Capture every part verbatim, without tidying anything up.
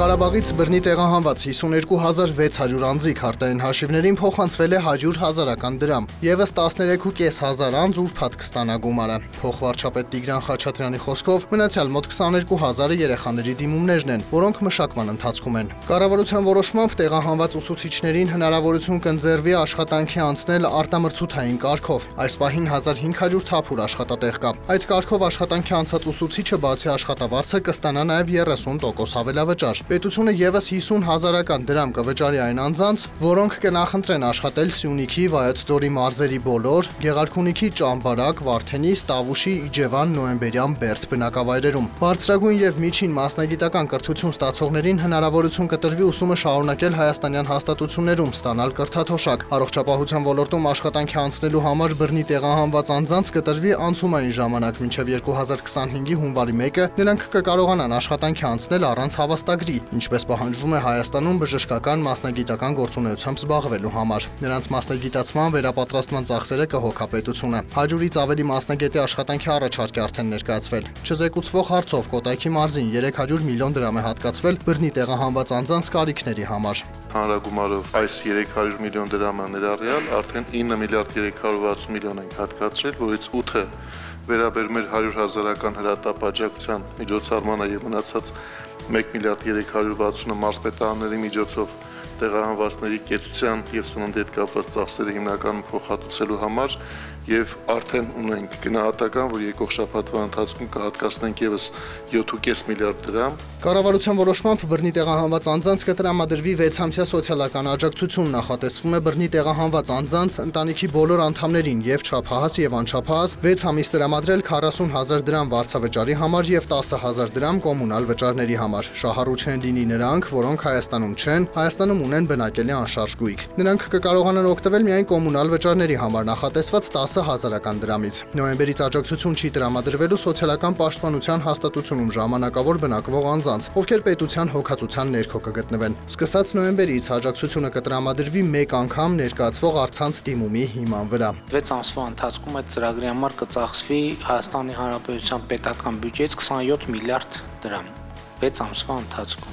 Ղարաբաղից բռնի տեղահանված հիսունյոթ հազար վեց հարյուր անձիկ հարտային հաշիվներին փոխանցվել է հարյուր հազարական դրամ։ Եվս տասներեք հազար պինսյոն անձ ուրբաթ կստանա գումարը։ Փոխվարչապետ Տիգրան Խաչատրյանի խոսքով մնացյալ մոտ քսաներկու հազարը երեխաների դիմումներն են, որոնք մշակման ընթացքում են։ Կառավարության որոշմամբ տեղահանված ուսուցիչներին հնարավորություն կընձեռվի աշխատանքի անցնել արտամրցութային կարգով։ Այս պահին հազար հինգ հարյուր թափուր աշխատատեղ կա։ Այդ կարգով աշխատանքի անցած ուսուցիչը բացի աշխատավարձը կստանա նաև երեսուն տոկոս հավելավճար։ Պետությունը եւս հիսուն հազարական դրամ կվճարի այն անձանց, որոնք կնախընտրեն աշխատել Սյունիքի, Վայոց ձորի մարզերի բոլոր, Գեղարքունիքի, Ճամբարակ, Վարդենիս, Տավուշի, Իջևան, Նոյեմբերյան, Բերդ բնակավայրերում։ Բարձրագույն եւ միջին մասնագիտական կրթություն ստացողներին հնարավորություն կտրվի ուսումը շարունակել հայաստանյան հաստատություններում, ստանալ կրթաթոշակ։ Առողջապահության ոլորտում աշխատանքի անցնելու համար բռնի տեղահանված անձանց կտրվի անցումային ժամանակ մինչև երկու հազար քսանհինգի հունվարի մեկը, նրանք կկարողանան աշխատանքի անցնել առանց հավաստագրի, ինչպես պահանջվում է Հայաստանում բժշկական մասնագիտական գործունեությամբ զբաղվելու համար։ Նրանց մասնագիտացման վերապատրաստման ծախսերը կհոգա պետությունը։ հարյուրից ավելի մասնագետի աշխատանքի առաջարկ է արդեն ներկայացվել։ Չզեկուցվող հարցով Կոտայքի մարզին երեք հարյուր միլիոն դրամ է հատկացվել բռնի տեղահանված անձանց կարիքների համար։ Հանրագումարով այս երեք հարյուր միլիոն դրամը ներառյալ արդեն ինը միլիարդ երեք հարյուր վաթսուն միլիոն ենք հատկացրել, որից ութը վերաբերում էր հարյուր հազարական հրատապ աջակցության միջոցառմանը եւ մնացած մեկ միլիարդ երեք հարյուր վաթսունը մարզպետարանների միջոցով տեղահանվածների կեցության եւ սննդի հետ կապված ծախսերը հիմնականում փոխհատուցելու համար եւ արդեն ունենք գնահատական, որ եկող շաբաթվա ընթացքում կհատկացնենք եւս յոթ կόμμα պենս միլիարդ դրամ։ Կառավարության որոշմամբ բռնի տեղահանված անձանց կտրամադրվի վեցամսյա սոցիալական աջակցություն, նախատեսվում է բռնի տեղահանված անձանց ընտանիքի բոլոր անդամներին եւ չափահաս եւ անչափահաս վեց ամիս տրամադրել քառասուն հազար դրամ վարձավճարի համար եւ տասը հազար դրամ կոմունալ վճարների համար։ Շահառու չեն լինի նրանք, որոնք Հայաստանում չեն, Հայաստանում ունեն բնակելի անշարժ գույք։ Նրանք կկարողանան օգտվել միայն կոմունալ վճարների համար նախատեսված տասը հազարական դրամից։ Նոյեմբերից աջակցություն չի տրամադրվելու սոցիալական պաշտպանության հաստատությունում ժամանակավոր բնակվող անձանց, ովքեր պետության հոգացության ներքո կգտնվեն։ Սկսած նոյեմբերից աջակցությունը կտրամադրվի մեկ անգամ ներկայացվող առցանց դիմումի հիման վրա։ վեց ամսվա ընթացքում այդ ծրագրի համար կծախսվի Հայաստանի Հանրապետության պետական բյուջեից քսանյոթ միլիարդ դրամ վեց ամսվա ընթացքում։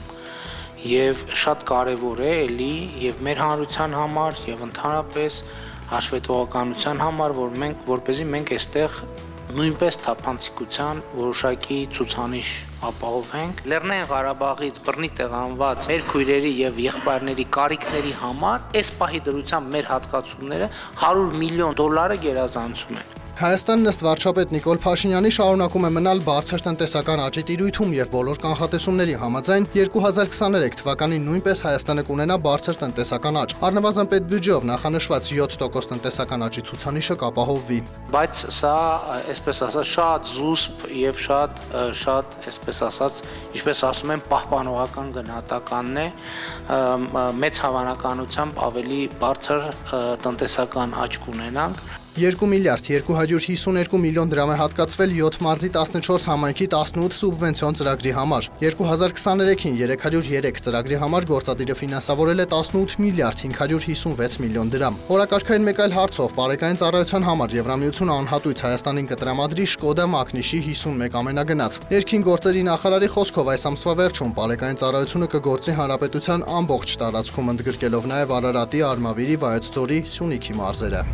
Եվ շատ կարևոր է էլի եւ մեր հանրության համար եւ ընդհանրապես հաշվետվողականության համար, որ մենք որպեսզի մենք այստեղ նույնպես թափանցիկության որոշակի ցուցանիշ ապահովենք։ Լեռնային Ղարաբաղից բռնի տեղահանված մեր քույրերի եւ եղբայրների կարիքների համար այս պահի դրությամբ մեր հատկացումները հարյուր միլիոն դոլարը գերազանցում են։ Հայաստանն ըստ վարչապետ Նիկոլ Փաշինյանի շարունակում է մնալ բարձր տնտեսական աճի տիրույթում եւ բոլոր կանխատեսումների համաձայն երկու հազար քսաներեք թվականին նույնպես Հայաստանը կունենա բարձր տնտեսական աճ։ Առնվազն պետբյուջեով նախանշված յոթ տոկոս տնտեսական աճի ցուցանիշը կապահովվի։ Բայց սա, այսպես ասած, շատ զուսպ եւ շատ շատ, այսպես ասած, ինչպես ասում են, պահպանողական գնահատականն է, մեծ հավանականությամբ ավելի բարձր տնտեսական աճ կունենանք։ երկու միլիարդ երկու հարյուր հիսուներկու միլիոն դրամ է հատկացվել յոթ մարզի տասնչորս համայնքի տասնութ սուբվենցիոն ծրագրի համար։ երկու հազար քսաներեքին երեք հարյուր երեք ծրագրի համար գործադիրը ֆինանսավորել է տասնութ միլիարդ հինգ հարյուր հիսունվեց միլիոն դրամ։ Օրակարգային մեկ այլ հարցով բարեկային ծառայության համար Եվրամիությունը անհատույց Հայաստանին կտրամադրի Շկոդա Մակնիշի հիսունմեկ ամենագնաց։ Ներքին գործերի նախարարի խոսքով այս ամսվա վերջում բարեկային ծառայությունը կգործի հանրապետության ամբողջ տարածքում, ընդգրկելով նաև Արարատի, Արմավիրի, Վայոց ձորի, Սյունիքի մարզերը։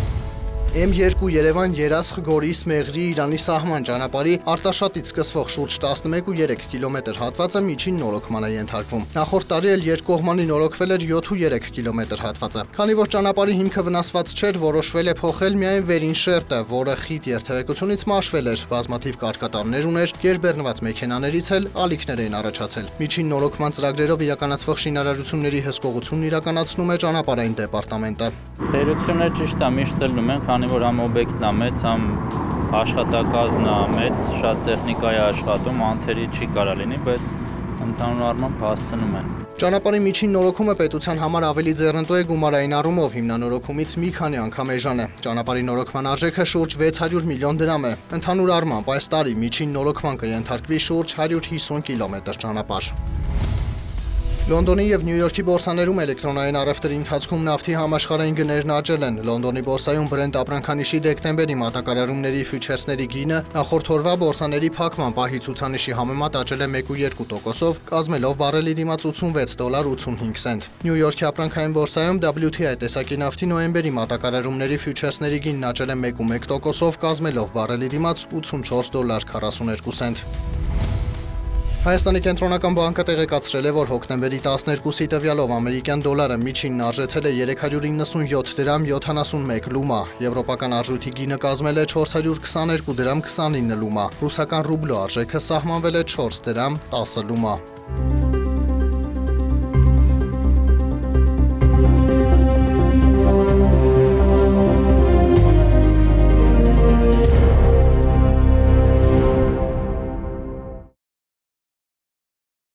Էմ երկու Երևան Երասխ Գորիս Մեղրի Իրանի սահման ճանապարհի Արտաշատից սկսվող շուրջ տասնմեկ ու երեք կիլոմետր հատվածը միջին նորոգման է ենթարկվում։ Նախորդ տարի էլ երկկողմանի նորոգվել էր յոթ ու երեք կիլոմետր հատվածը։ Քանի որ ճանապարհի հիմքը վնասված չէր, որոշվել է փոխել միայն վերին շերտը, որը խիտ երթևեկությունից մաշվել էր, բազմաթիվ կարկատարներ ուներ, գերբեռնված մեքենաներից էլ ալիքներ էին առաջացել։ Միջին նորոգման ծրագրերով իրականացվող շինարարությունների հսկողությունն իրականացնում է ճանապարհային դեպարտամենտը։ Թերությունը ճիշտ է, միշտ լնում են, քանի որ համ օբյեկտն է մեծ, համ աշխատակազմն է մեծ, շատ տեխնիկա է աշխատում, անթերի չի կարա լինի, բայց ընդհանուր առմամբ հասցնում են։ Ճանապարհի միջին նորոգումը պետության համար ավելի ձեռնտու է գումարային առումով, հիմնանորոգումից մի քանի անգամ էժան է։ Ճանապարհի նորոգման արժեքը շուրջ վեց հարյուր միլիոն դրամ է։ Ընդհանուր առմամբ այս տարի միջին նորոգման կենթարկվի շուրջ հարյուր հիսուն կիլոմետր ճանապարհ։ Լոնդոնի եւ Նյու Յորքի բորսաներում էլեկտրոնային առևտրի ընթացքում նավթի համաշխարհային գներն աճել են։ Լոնդոնի բորսայում Brent ապրանքանիշի դեկտեմբերի մատակարարումների ֆյուչերսների գինը նախորդ օրվա բորսաների փակման պահի ցուցանիշի համեմատ աճել է մեկ կόμma երկու տոկոսով, կազմելով բարելի դիմաց ութսունվեց դոլար ութսունհինգ սենտ։ Նյու Յորքի ապրանքային բորսայում W T I տեսակի նավթի նոյեմբերի մատակարարումների ֆյուչերսների գինն աճել է մեկ կόμma մեկ տոկոսով, կազմելով բարելի դիմաց ութսունչորս դոլար քառասուներկու սենտ։ Հայաստանի կենտրոնական բանկը տեղեկացրել է, որ հոկտեմբերի տասներկուսի տվյալով ամերիկյան դոլարը միջինն արժեցել է երեք հարյուր իննսունյոթ դրամ յոթանասունմեկ լումա, եվրոպական արժույթի գինը կազմել է չորս հարյուր քսաներկու դրամ քսանինը լումա, ռուսական ռուբլու արժեքը սահմանվել է չորս դրամ տասը լումա։